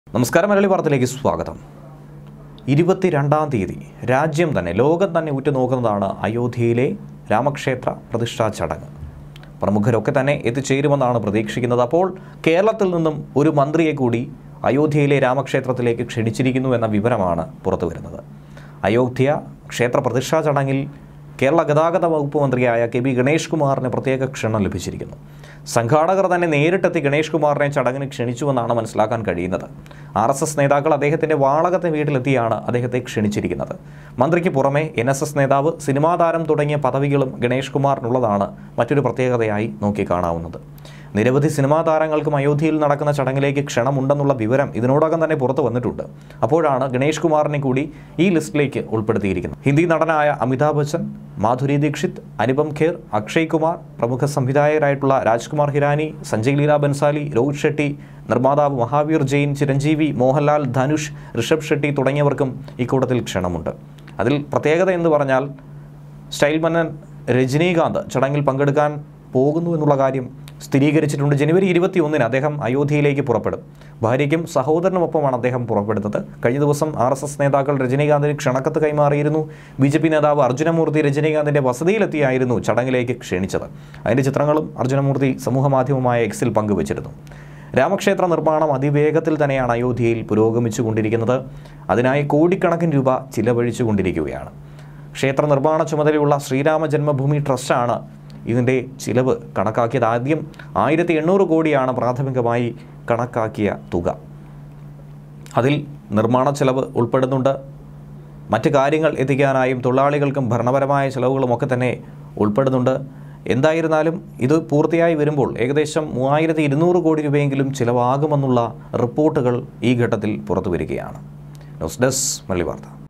നമസ്കാരം. മലയാളി വാർത്തയിലേക്ക് സ്വാഗതം. 22-ാം തീയതി രാജ്യം തന്നെ ലോകം തന്നെ ഉറ്റുനോക്കുന്നതാണ് അയോധ്യയിലെ രാമക്ഷേത്ര പ്രതിഷ്ഠാ ചടങ്ങ്. പ്രമുഖരൊക്കെ തന്നെ എത്തിച്ചേരുമെന്നാണ് പ്രതീക്ഷിക്കുന്നത്. അപ്പോൾ കേരളത്തിൽ നിന്നും ഒരു മന്ത്രിയെ കൂടി അയോധ്യയിലെ രാമക്ഷേത്രത്തിലേക്ക് ക്ഷണിച്ചിരിക്കുന്നു എന്ന വിവരമാണ് പുറത്തു വരുന്നത്. അയോധ്യ ക്ഷേത്ര പ്രതിഷ്ഠാ ചടങ്ങിൽ കേരള ഗതാഗത വകുപ്പ് മന്ത്രിയായ കെ ബി ഗണേഷ് കുമാറിന് പ്രത്യേക ക്ഷണം ലഭിച്ചിരിക്കുന്നു. സംഘാടകർ തന്നെ നേരിട്ടെത്തി ഗണേഷ് കുമാറിനെ ചടങ്ങിന് ക്ഷണിച്ചുവെന്നാണ് മനസ്സിലാക്കാൻ കഴിയുന്നത്. RSS നേതാക്കൾ അദ്ദേഹത്തിൻ്റെ വാളകത്തെ വീട്ടിലെത്തിയാണ് അദ്ദേഹത്തെ ക്ഷണിച്ചിരിക്കുന്നത്. മന്ത്രിക്ക് പുറമെ NSS നേതാവ്, സിനിമാ താരം തുടങ്ങിയ പദവികളും ഗണേഷ് കുമാറിനുള്ളതാണ് മറ്റൊരു പ്രത്യേകതയായി നോക്കിക്കാണാവുന്നത്. നിരവധി സിനിമാ താരങ്ങൾക്കും അയോധ്യയിൽ നടക്കുന്ന ചടങ്ങിലേക്ക് ക്ഷണമുണ്ടെന്നുള്ള വിവരം ഇതിനോടകം തന്നെ പുറത്തു വന്നിട്ടുണ്ട്. അപ്പോഴാണ് ഗണേഷ് കുമാറിനെ കൂടി ഈ ലിസ്റ്റിലേക്ക് ഉൾപ്പെടുത്തിയിരിക്കുന്നത്. ഹിന്ദി നടനായ അമിതാഭ് ബച്ചൻ, മാധുരി ദീക്ഷിത്, അനുപം ഖേർ, അക്ഷയ് കുമാർ, പ്രമുഖ സംവിധായകരായിട്ടുള്ള രാജ്കുമാർ ഹിരാനി, സഞ്ജയ് ലീല ബൻസാലി, രോഹിത് ഷെട്ടി, നിർമ്മാതാവ് മഹാവീർ ജെയിൻ, ചിരഞ്ജീവി, മോഹൻലാൽ, ധനുഷ്, ഋഷഭ് ഷെട്ടി തുടങ്ങിയവർക്കും ഇക്കൂട്ടത്തിൽ ക്ഷണമുണ്ട്. അതിൽ പ്രത്യേകത എന്ന് പറഞ്ഞാൽ സ്റ്റൈൽ മന്നൻ രജനീകാന്ത് ചടങ്ങിൽ പങ്കെടുക്കാൻ പോകുന്നു എന്നുള്ള കാര്യം സ്ഥിരീകരിച്ചിട്ടുണ്ട്. ജനുവരി 21-ന് അദ്ദേഹം അയോധ്യയിലേക്ക് പുറപ്പെടും. ഭാര്യയ്ക്കും സഹോദരനുമൊപ്പമാണ് അദ്ദേഹം പുറപ്പെടുന്നത്. കഴിഞ്ഞ ദിവസം RSS നേതാക്കൾ രജനീകാന്തിന് ക്ഷണക്കത്ത് കൈമാറിയിരുന്നു. BJP നേതാവ് അർജുനമൂർത്തി രജനീകാന്തിൻ്റെ വസതിയിലെത്തിയായിരുന്നു ചടങ്ങിലേക്ക് ക്ഷണിച്ചത്. അതിൻ്റെ ചിത്രങ്ങളും അർജുനമൂർത്തി സമൂഹമാധ്യമമായ Xൽ പങ്കുവച്ചിരുന്നു. രാമക്ഷേത്ര നിർമ്മാണം അതിവേഗത്തിൽ തന്നെയാണ് അയോധ്യയിൽ പുരോഗമിച്ചുകൊണ്ടിരിക്കുന്നത്. അതിനായി കോടിക്കണക്കിന് രൂപ ചിലവഴിച്ചുകൊണ്ടിരിക്കുകയാണ്. ക്ഷേത്ര നിർമ്മാണ ചുമതലയുള്ള ശ്രീരാമ ജന്മഭൂമി ട്രസ്റ്റാണ് ഇതിൻ്റെ ചിലവ് കണക്കാക്കിയത്. ആദ്യം 1800 കോടിയാണ് പ്രാഥമികമായി കണക്കാക്കിയ തുക. അതിൽ നിർമ്മാണ ചെലവ് ഉൾപ്പെടുന്നുണ്ട്. മറ്റ് കാര്യങ്ങൾ എത്തിക്കാനായും തൊഴിലാളികൾക്കും ഭരണപരമായ ചിലവുകളുമൊക്കെ തന്നെ ഉൾപ്പെടുന്നുണ്ട്. എന്തായിരുന്നാലും ഇത് പൂർത്തിയായി വരുമ്പോൾ ഏകദേശം 3200 കോടി രൂപയെങ്കിലും ചിലവാകുമെന്നുള്ള റിപ്പോർട്ടുകൾ ഈ ഘട്ടത്തിൽ പുറത്തു വരികയാണ്. ന്യൂസ് ഡെസ്ക് മലയാളി വാർത്ത.